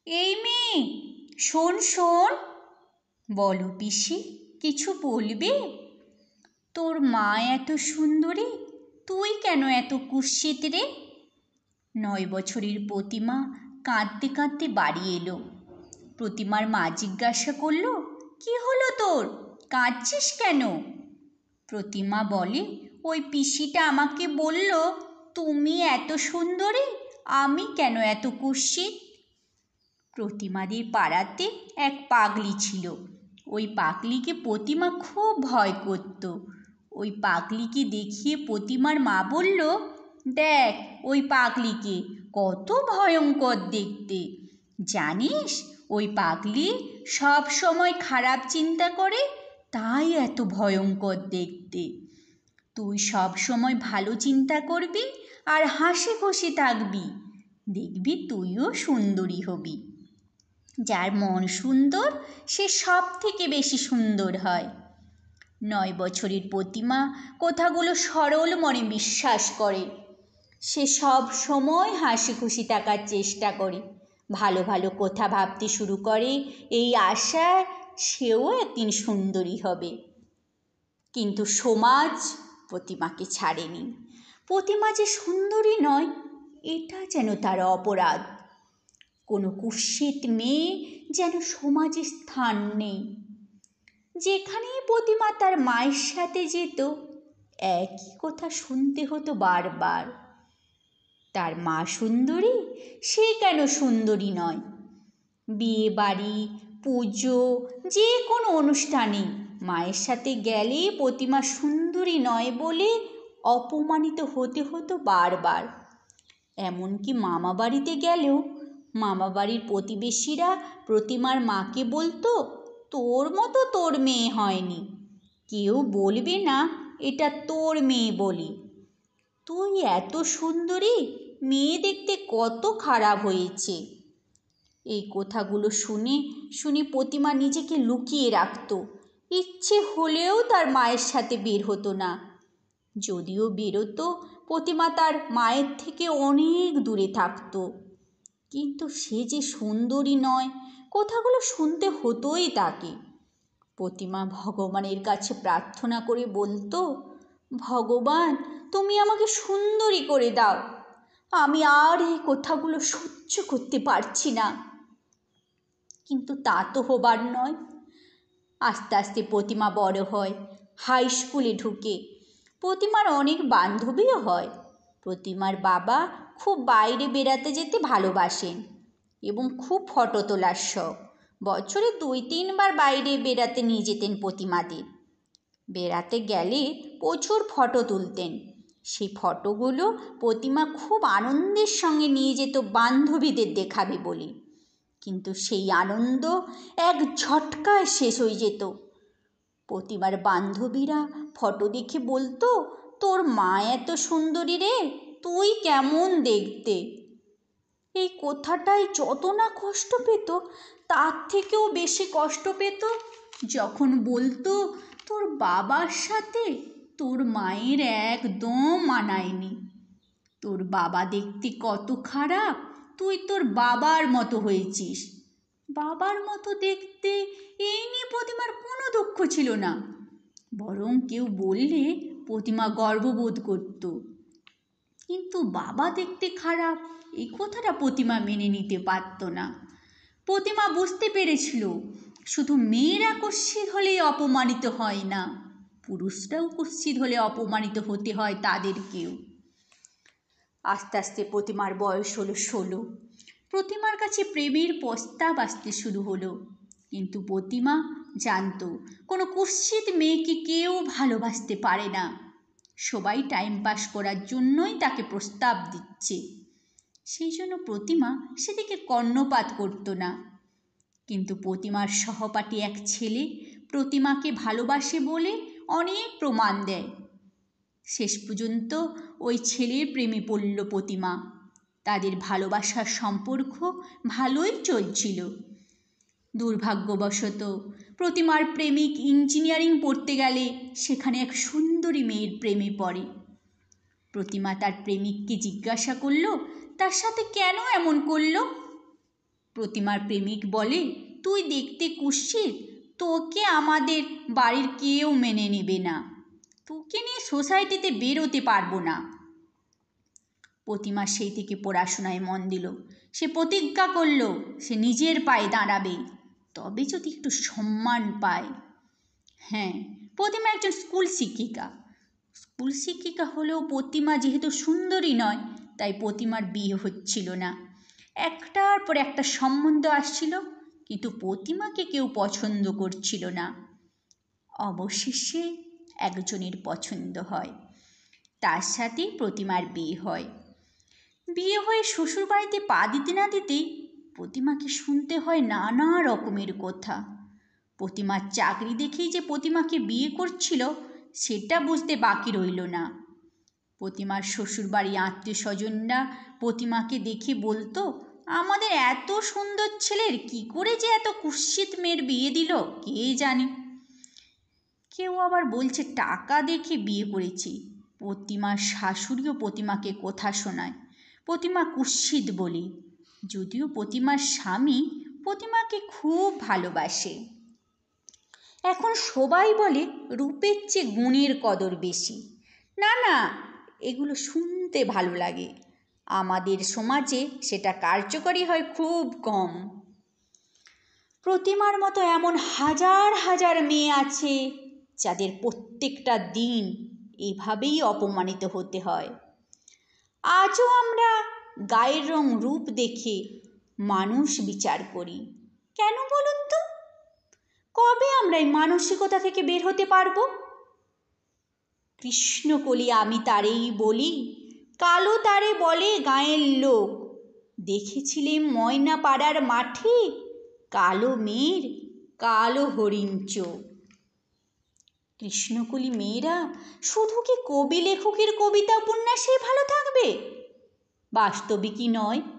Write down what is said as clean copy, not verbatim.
এই মেয়ে, শোন শোন। বলো পিসি, কিছু বলবে? তোর মা এত সুন্দরী, তুই কেন এত কুৎসিত রে? 9 বছরের প্রতিমা কাঁদতে কাঁদতে বাড়ি এলো। প্রতিমার মা জিজ্ঞাসা করলো, কি হলো তোর, কাঁদছিস কেন? প্রতিমা বলে, ওই পিসিটা আমাকে বলল তুমি এত সুন্দরী, আমি কেন এত কুৎসিত। প্রতিমাদের পাড়াতে এক পাগলি ছিল। ওই পাগলিকে প্রতিমা খুব ভয় করত। ওই পাগলিকে দেখিয়ে প্রতিমার মা বলল, দেখ ওই পাগলিকে, কত ভয়ঙ্কর দেখতে। জানিস ওই পাগলি সব সময় খারাপ চিন্তা করে, তাই এত ভয়ঙ্কর দেখতে। তুই সব সময় ভালো চিন্তা করবি আর হাসি খুশি থাকবি, দেখবি তুইও সুন্দরী হবি। যার মন সুন্দর সে সব থেকে বেশি সুন্দর হয়। 9 বছরের প্রতিমা কথাগুলো সরল মনে বিশ্বাস করে। সে সব সময় হাসি খুশি থাকার চেষ্টা করে, ভালো ভালো কথা ভাবতে শুরু করে, এই আশায় সেও একদিন সুন্দরী হবে। কিন্তু সমাজ প্রতিমাকে ছাড়েনি। প্রতিমা যে সুন্দরী নয়, এটা যেন তার অপরাধ। কোনো কুৎসিত মেয়ে যেন সমাজে স্থান নেই। যেখানেই প্রতিমা তার মায়ের সাথে যেত, একই কথা শুনতে হতো বারবার, তার মা সুন্দরী, সে কেন সুন্দরী নয়। বিয়ে বাড়ি, পুজো, যে কোনো অনুষ্ঠানে মায়ের সাথে গেলে প্রতিমা সুন্দরী নয় বলে অপমানিত হতে হতো বারবার। এমনকি মামা বাড়িতে গেলেও মামাবাড়ির প্রতিবেশীরা প্রতিমার মাকে বলতো, তোর মতো তোর মেয়ে হয়নি, কেউ বলবে না এটা তোর মেয়ে বলে। তুই এত সুন্দরী, মেয়ে দেখতে কত খারাপ হয়েছে। এই কথাগুলো শুনে শুনে প্রতিমা নিজেকে লুকিয়ে রাখত। ইচ্ছে হলেও তার মায়ের সাথে বের হতো না। যদিও বেরোতো, প্রতিমা তার মায়ের থেকে অনেক দূরে থাকতো। কিন্তু সে যে সুন্দরী নয়, কথাগুলো শুনতে হতোই তাকে। প্রতিমা ভগবানের কাছে প্রার্থনা করে বলতো, ভগবান তুমি আমাকে সুন্দরী করে দাও, আমি আর এই কথাগুলো সহ্য করতে পারছি না। কিন্তু তা তো হবার নয়। আস্তে আস্তে প্রতিমা বড় হয়, হাই স্কুলে ঢুকে। প্রতিমার অনেক বান্ধবীও হয়। প্রতিমার বাবা খুব বাইরে বেড়াতে যেতে ভালোবাসেন এবং খুব ফটো তোলার শখ। বছরে 2-3 বার বাইরে বেড়াতে নিয়ে যেতেন প্রতিমাদের। বেড়াতে গেলে প্রচুর ফটো তুলতেন। সেই ফটোগুলো প্রতিমা খুব আনন্দের সঙ্গে নিয়ে যেত বান্ধবীদের দেখাবে বলে। কিন্তু সেই আনন্দ এক ঝটকায় শেষ হয়ে যেত। প্রতিমার বান্ধবীরা ফটো দেখে বলতো, তোর মা এত সুন্দরী রে, তুই কেমন দেখতে। এই কথাটাই যত না কষ্ট পেত, তার থেকেও বেশি কষ্ট পেত যখন বলতো, তোর বাবার সাথে তোর মায়ের একদম মানায়নি। তোর বাবা দেখতে কত খারাপ, তুই তোর বাবার মতো হয়েছিস। বাবার মতো দেখতে, এই নিয়ে প্রতিমার কোনো দুঃখ ছিল না। বরং কেউ বললে প্রতিমা গর্ববোধ করত। কিন্তু বাবা দেখতে খারাপ, এই কথাটা প্রতিমা মেনে নিতে পারত না। প্রতিমা বুঝতে পেরেছিল, শুধু মেয়েরা কুৎসিত হলেই অপমানিত হয় না, পুরুষরাও কুৎসিত হলে অপমানিত হতে হয় তাদেরকেও। আস্তে আস্তে প্রতিমার বয়স হলো 16। প্রতিমার কাছে প্রেমের প্রস্তাব আসতে শুরু হলো। কিন্তু প্রতিমা জানতো, কোনো কুৎসিত মেয়েকে কেউ ভালোবাসতে পারে না। সবাই টাইম পাস করার জন্যই তাকে প্রস্তাব দিচ্ছে। সেই জন্য প্রতিমা সেদিকে কর্ণপাত করত না। কিন্তু প্রতিমার সহপাঠী এক ছেলে প্রতিমাকে ভালোবাসে বলে অনেক প্রমাণ দেয়। শেষ পর্যন্ত ওই ছেলের প্রেমে পড়ল প্রতিমা। তাদের ভালোবাসার সম্পর্ক ভালোই চলছিল। দুর্ভাগ্যবশত প্রতিমার প্রেমিক ইঞ্জিনিয়ারিং পড়তে গেলে সেখানে এক সুন্দরী মেয়ের প্রেমে পড়ে। প্রতিমা তার প্রেমিককে জিজ্ঞাসা করল, তার সাথে কেন এমন করল? প্রতিমার প্রেমিক বলে, তুই দেখতে কুৎসিত, তোকে আমাদের বাড়ির কেউ মেনে নেবে না, তোকে নিয়ে সোসাইটিতে বেরোতে পারবো না। প্রতিমা সেই থেকে পড়াশোনায় মন দিল। সে প্রতিজ্ঞা করল সে নিজের পায়ে দাঁড়াবে, তবে যদি একটু সম্মান পায়। হ্যাঁ, প্রতিমা একজন স্কুল শিক্ষিকা। স্কুল শিক্ষিকা হলেও প্রতিমা যেহেতু সুন্দরী নয়, তাই প্রতিমার বিয়ে হচ্ছিল না। একটার পর একটা সম্বন্ধ আসছিল, কিন্তু প্রতিমাকে কেউ পছন্দ করছিল না। অবশেষে একজনের পছন্দ হয়, তার সাথে প্রতিমার বিয়ে হয়। বিয়ে হয়ে শ্বশুরবাড়িতে পা দিতে না দিতেই প্রতিমাকে শুনতে হয় নানা রকমের কথা। প্রতিমার চাকরি দেখেই যে প্রতিমাকে বিয়ে করছিল সেটা বুঝতে বাকি রইল না। প্রতিমার শ্বশুরবাড়ি আত্মীয় স্বজনরা প্রতিমাকে দেখে বলতো, আমাদের এত সুন্দর ছেলের কি করে যে এত কুৎসিত মেয়ের বিয়ে দিল কে জানে। কেউ আবার বলছে টাকা দেখে বিয়ে করেছি। প্রতিমার শাশুড়িও প্রতিমাকে কথা শোনায় প্রতিমা কুৎসিত বলে, যদিও প্রতিমার স্বামী প্রতিমাকে খুব ভালোবাসে। এখন সবাই বলে রূপের চেয়ে গুণের কদর বেশি। না না, এগুলো শুনতে ভালো লাগে, আমাদের সমাজে সেটা কার্যকরী হয় খুব কম। প্রতিমার মতো এমন হাজার হাজার মেয়ে আছে যাদের প্রত্যেকটা দিন এভাবেই অপমানিত হতে হয়। আজও আমরা গায়ের রং রূপ দেখে মানুষ বিচার করি। কেন বলুন তো? কবে আমরা এই মানসিকতা থেকে বের হতে পারবো? কৃষ্ণকলি আমি তারেই বলি, কালো তারে বলে গাঁয়ের লোক, দেখেছিলেম ময়না পাড়ার মাঠে, কালো মেয়ের কালো হরিণ চোখ। কৃষ্ণকলি মেয়েরা শুধু কি কবি লেখকের কবিতা উপন্যাসেই ভালো থাকবে? বাস্তবিকই নয়,